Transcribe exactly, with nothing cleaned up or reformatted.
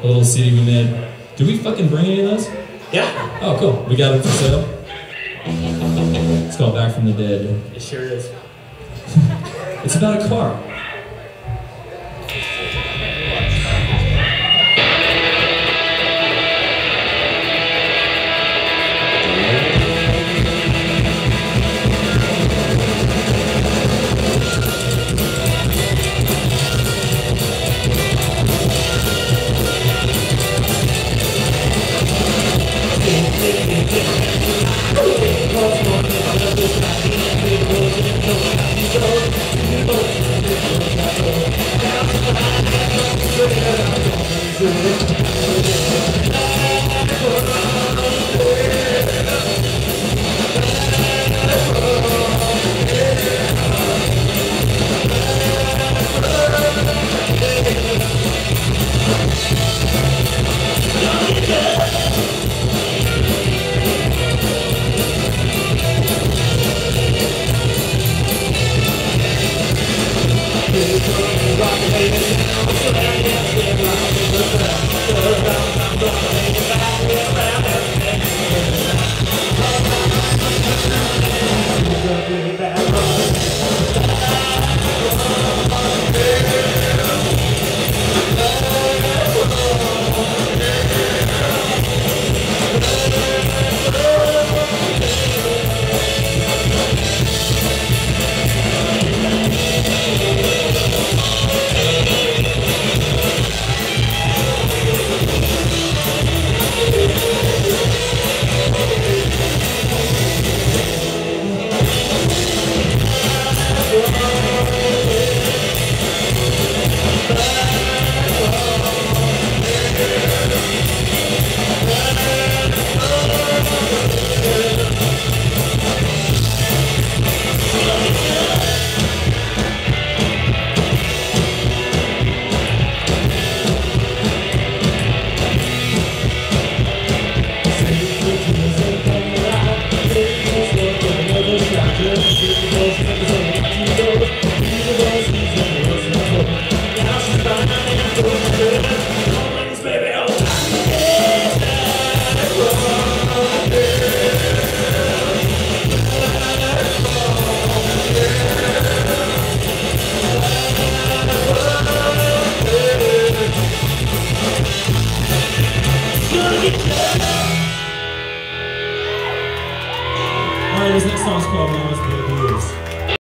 a little C D we made. Did we fucking bring any of those? Yeah. Oh, cool. We got it for sale. It's called Back from the Dead. It sure is. It's about a car. We're